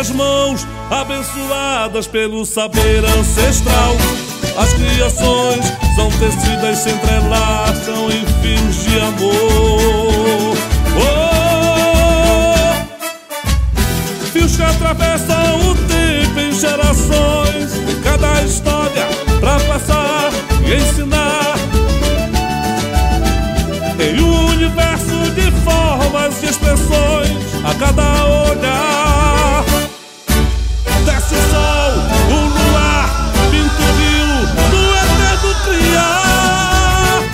das mãos, abençoadas pelo saber ancestral. As criações são tecidas, se entrelaçam em fios de amor. Fios que atravessam o tempo em gerações, cada história pra passar e ensinar. Em um universo de formas e expressões, a cada olhar desce o sol, o luar, pinta o rio no eterno criar.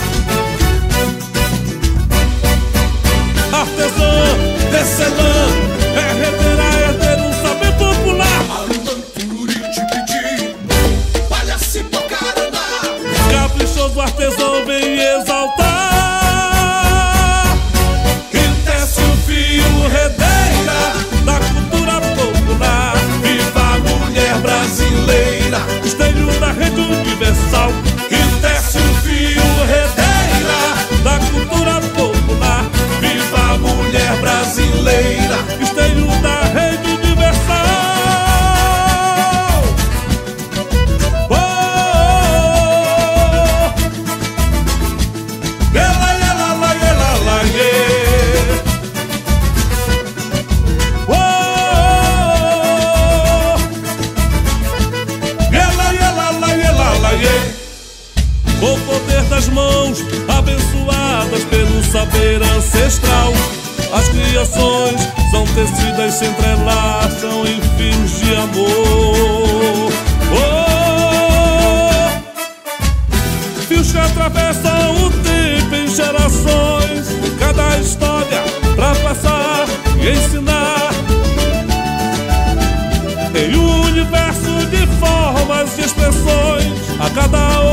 Artesã, tecelã, herdeira, herdeiro, saber popular. Caprichoso artesão vem exaltar. Esteio da rede universal que tece um fio, herdeira da cultura popular. Viva a mulher brasileira, esteio da rede universal. Com o poder das mãos, abençoadas pelo saber ancestral, as criações são tecidas, se entrelaçam em fios de amor. Fios que atravessam o tempo em gerações, cada história pra passar e ensinar. Em um universo de formas e expressões, a cada